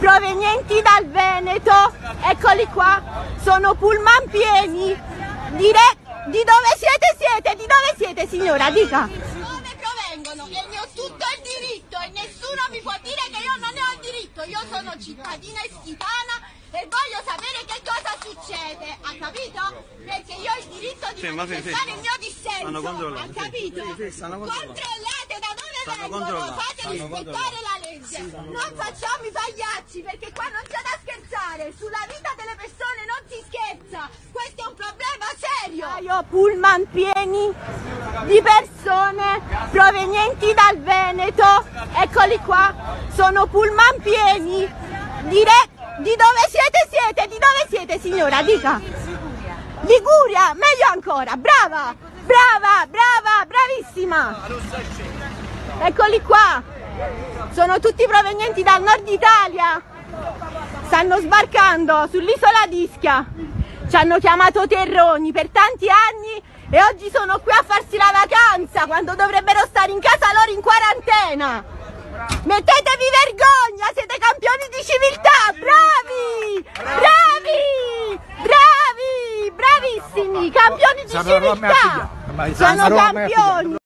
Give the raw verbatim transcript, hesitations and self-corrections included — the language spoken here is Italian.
provenienti dal Veneto, eccoli qua, sono pullman pieni, dire di dove siete siete, di dove siete signora, dica. Dove provengono? E ne ho tutto il diritto e nessuno mi può dire che io non ne ho il diritto, io sono cittadina ischitana e voglio sapere che cosa succede, ha capito? Perché io ho il diritto di sì, manifestare sì, il mio dissenso, ha capito? Sì, sì, stanno controllate da dove stanno vengono, fate rispettare la legge, sì, non facciamo i pagliacci perché qua non c'è da scherzare, sulla vita delle persone non si scherza, questo è un problema serio. Io pullman pieni di persone provenienti dal Veneto, eccoli qua, sono pullman pieni, dire di dove siete siete, di dove siete signora, dica. Liguria, meglio ancora, brava, brava, brava, bravissima. Eccoli qua, sono tutti provenienti dal nord Italia, stanno sbarcando sull'isola di Ischia, ci hanno chiamato terroni per tanti anni e oggi sono qui a farsi la vacanza quando dovrebbero stare in casa loro in quarantena. Mettetevi vergogna, siete campioni di civiltà, bravi, bravi, bravi, bravissimi, campioni di civiltà, sono campioni.